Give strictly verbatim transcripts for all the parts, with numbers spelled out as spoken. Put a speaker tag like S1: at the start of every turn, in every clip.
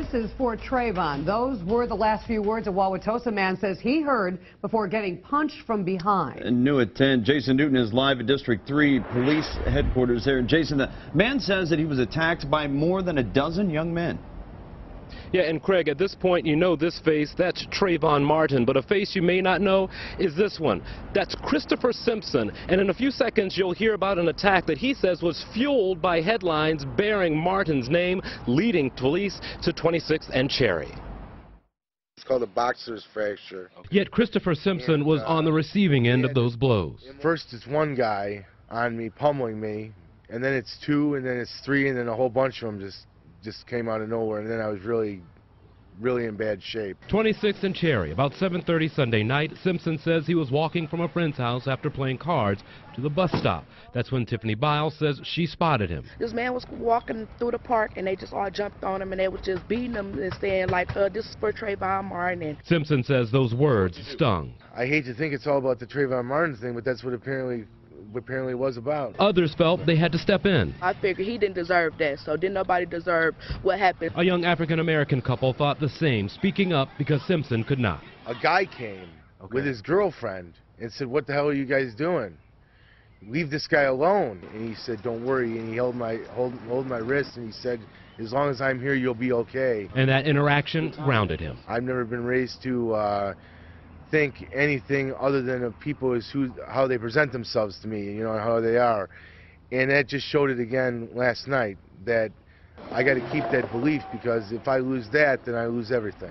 S1: is for Trayvon. Those were the last few words a Wauwatosa man says he heard before getting punched from behind.
S2: And new at ten, Jason Newton is live at District three Police headquarters there. Jason, the man says that he was attacked by more than a dozen young men.
S3: Yeah, and Craig, at this point, you know this face, that's Trayvon Martin, but a face you may not know is this one. That's Christopher Simpson, and in a few seconds you'll hear about an attack that he says was fueled by headlines bearing Martin's name, leading police to twenty-sixth and Cherry.
S4: It's called a boxer's fracture.
S3: Yet Christopher Simpson
S4: and,
S3: was
S4: uh,
S3: on the receiving end of those blows.
S4: First it's one guy on me pummeling me, and then it's two, and then it's three, and then a whole bunch of them just just came out of nowhere, and then I was really, really in bad shape.
S3: twenty-sixth and Cherry, about seven thirty Sunday night, Simpson says he was walking from a friend's house after playing cards to the bus stop. That's when Tiffany Biles says she spotted him.
S5: This man was walking through the park, and they just all jumped on him, and they were just beating him and saying, like, uh, this is for Trayvon Martin. And
S3: Simpson says those words stung.
S4: I hate to think it's all about the Trayvon Martin thing, but that's what apparently what apparently it was about.
S3: Others felt they had to step in.
S5: I figured he didn't deserve that, so didn't nobody deserve what happened.
S3: A young African-American couple thought the same, speaking up because Simpson could not.
S4: A guy came okay. with his girlfriend and said, "What the hell are you guys doing? Leave this guy alone." And he said, "Don't worry," and he held my hold, hold my wrist, and he said, "As long as I'm here, you'll be okay."
S3: And that interaction grounded him.
S4: I've never been raised to uh, think anything other than of people is who, how they present themselves to me, you know, and how they are. And that just showed it again last night, that I got to keep that belief, because if I lose that, then I lose everything.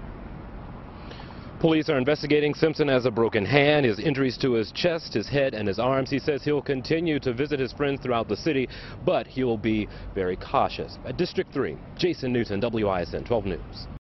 S3: Police are investigating Simpson as a broken hand, his injuries to his chest, his head, and his arms. He says he'll continue to visit his friends throughout the city, but he'll be very cautious. At District three, Jason Newton, W I S N twelve News.